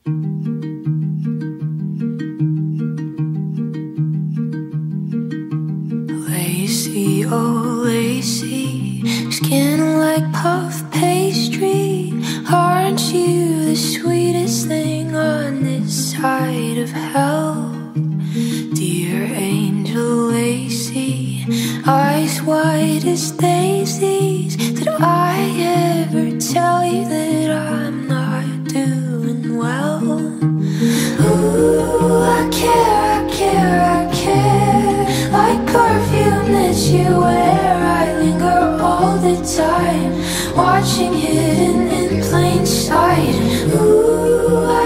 Lacy, oh Lacy, skin like puff pastry. Aren't you the sweetest thing on this side of hell? Dear angel Lacy, eyes white as daisies. Did I ever tell you that I'm not doing well? Ooh, I care, I care, I care. Like perfume that you wear, I linger all the time, watching hidden in plain sight. Ooh, I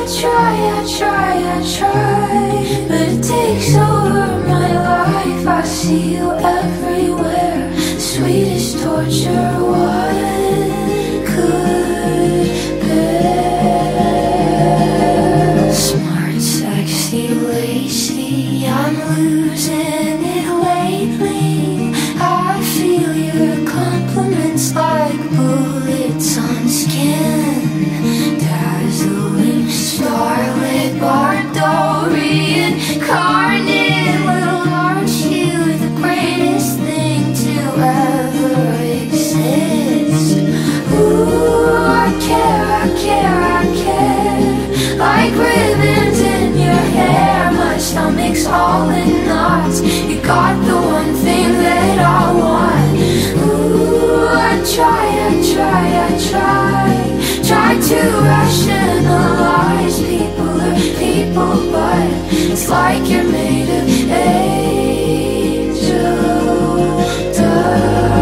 try, but it takes over my life. I see you everywhere, the sweetest torture, what could bear? Smart, sexy, Lacy, I'm losing it lately. I feel your compliments like bullets on skin. Dazzling, starlet, Bardot, reincarnate. Well, aren't you the greatest thing to ever exist? Ooh, I care, I care, I care. Like ribbons in your hair, my stomach's all in knots. You got the one thing that I want. Ooh, I try to rationalize. People are people, but it's like you're made of angel dust.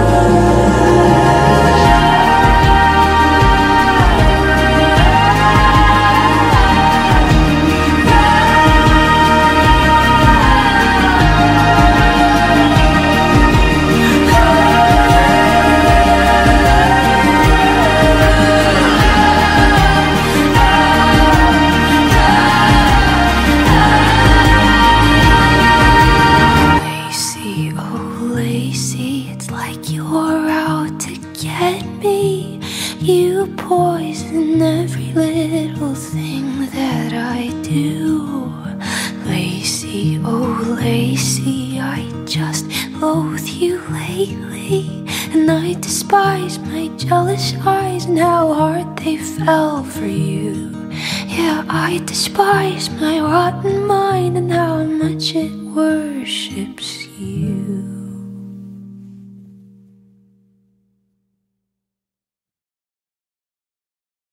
You poison every little thing that I do. Lacy, oh Lacy, I just loathe you lately. And I despise my jealous eyes and how hard they fell for you. Yeah, I despise my rotten mind and how much it worships you.